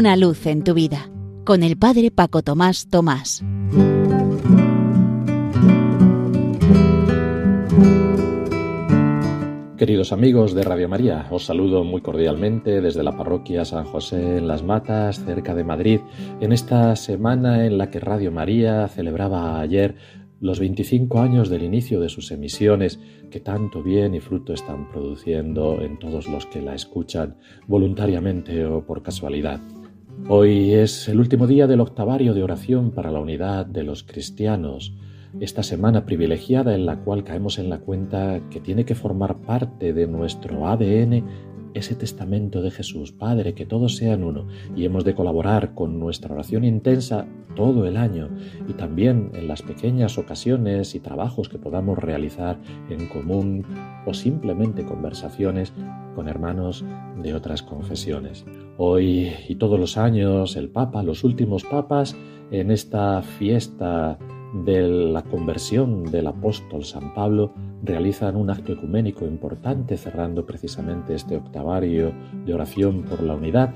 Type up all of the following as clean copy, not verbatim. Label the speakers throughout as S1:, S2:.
S1: Una luz en tu vida, con el Padre Paco Tomás Tomás.
S2: Queridos amigos de Radio María, os saludo muy cordialmente desde la parroquia San José en Las Matas, cerca de Madrid, en esta semana en la que Radio María celebraba ayer los 25 años del inicio de sus emisiones, que tanto bien y fruto están produciendo en todos los que la escuchan, voluntariamente o por casualidad. Hoy es el último día del octavario de oración para la unidad de los cristianos, esta semana privilegiada en la cual caemos en la cuenta que tiene que formar parte de nuestro ADN ese testamento de Jesús, Padre, que todos sean uno, y hemos de colaborar con nuestra oración intensa todo el año y también en las pequeñas ocasiones y trabajos que podamos realizar en común o simplemente conversaciones con hermanos de otras confesiones. Hoy y todos los años el Papa, los últimos papas, en esta fiesta de la conversión del apóstol San Pablo, realizan un acto ecuménico importante cerrando precisamente este octavario de oración por la unidad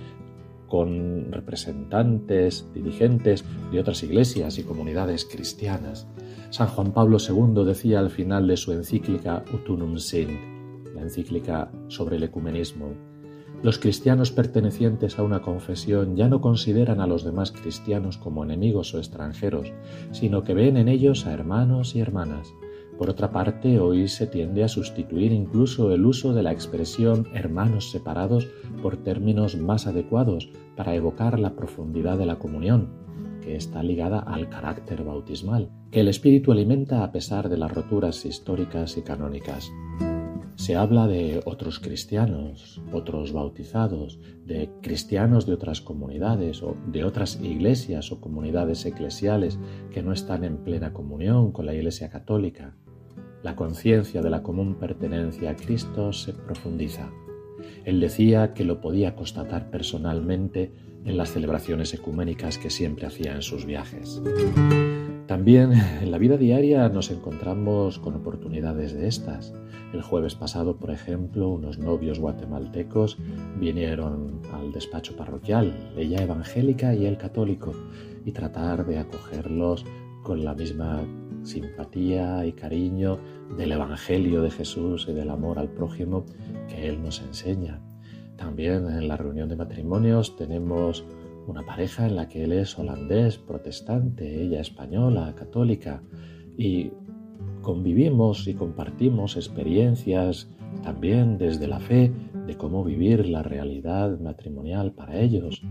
S2: con representantes, dirigentes de otras iglesias y comunidades cristianas. San Juan Pablo II decía al final de su encíclica Ut Unum Sint, la encíclica sobre el ecumenismo: los cristianos pertenecientes a una confesión ya no consideran a los demás cristianos como enemigos o extranjeros, sino que ven en ellos a hermanos y hermanas. Por otra parte, hoy se tiende a sustituir incluso el uso de la expresión hermanos separados por términos más adecuados para evocar la profundidad de la comunión, que está ligada al carácter bautismal, que el Espíritu alimenta a pesar de las roturas históricas y canónicas. Se habla de otros cristianos, otros bautizados, de cristianos de otras comunidades o de otras iglesias o comunidades eclesiales que no están en plena comunión con la Iglesia Católica. La conciencia de la común pertenencia a Cristo se profundiza. Él decía que lo podía constatar personalmente en las celebraciones ecuménicas que siempre hacía en sus viajes. También en la vida diaria nos encontramos con oportunidades de estas. El jueves pasado, por ejemplo, unos novios guatemaltecos vinieron al despacho parroquial, ella evangélica y él católico, y tratar de acogerlos con la misma simpatía y cariño del Evangelio de Jesús y del amor al prójimo que Él nos enseña. También en la reunión de matrimonios tenemos una pareja en la que él es holandés, protestante, ella española, católica, y convivimos y compartimos experiencias también desde la fe de cómo vivir la realidad matrimonial para ellos.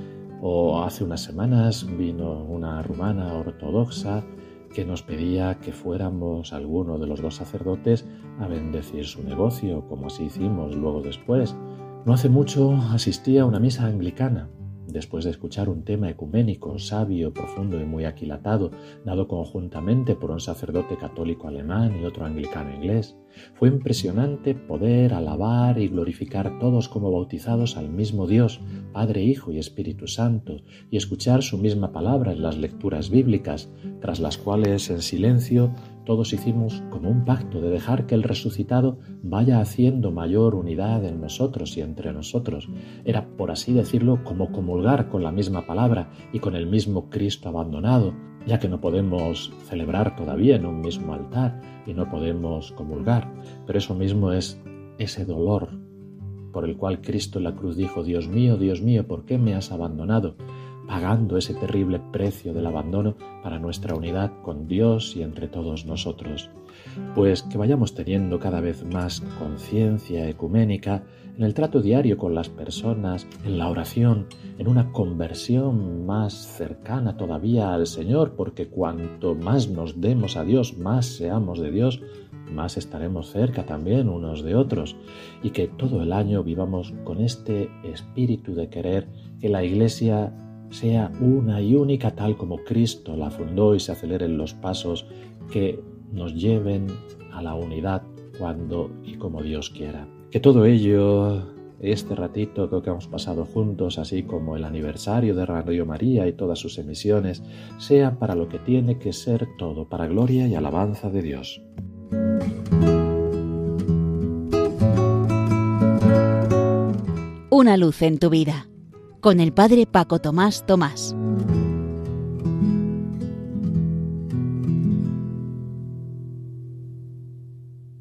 S2: O hace unas semanas vino una rumana ortodoxa que nos pedía que fuéramos alguno de los dos sacerdotes a bendecir su negocio, como así hicimos luego después. No hace mucho asistí a una misa anglicana, después de escuchar un tema ecuménico, sabio, profundo y muy aquilatado, dado conjuntamente por un sacerdote católico alemán y otro anglicano inglés. Fue impresionante poder alabar y glorificar todos como bautizados al mismo Dios, Padre, Hijo y Espíritu Santo, y escuchar su misma palabra en las lecturas bíblicas, tras las cuales en silencio todos hicimos como un pacto de dejar que el resucitado vaya haciendo mayor unidad en nosotros y entre nosotros. Era, por así decirlo, como comulgar con la misma palabra y con el mismo Cristo abandonado, ya que no podemos celebrar todavía en un mismo altar y no podemos comulgar, pero eso mismo es ese dolor por el cual Cristo en la cruz dijo: Dios mío, ¿por qué me has abandonado?, pagando ese terrible precio del abandono para nuestra unidad con Dios y entre todos nosotros. Pues que vayamos teniendo cada vez más conciencia ecuménica en el trato diario con las personas, en la oración, en una conversión más cercana todavía al Señor, porque cuanto más nos demos a Dios, más seamos de Dios, más estaremos cerca también unos de otros, y que todo el año vivamos con este espíritu de querer que la Iglesia sea una y única tal como Cristo la fundó, y se aceleren los pasos que nos lleven a la unidad cuando y como Dios quiera. Que todo ello, este ratito que hemos pasado juntos, así como el aniversario de Radio María y todas sus emisiones, sea para lo que tiene que ser todo, para gloria y alabanza de Dios.
S1: Una luz en tu vida, con el padre Paco Tomás Tomás.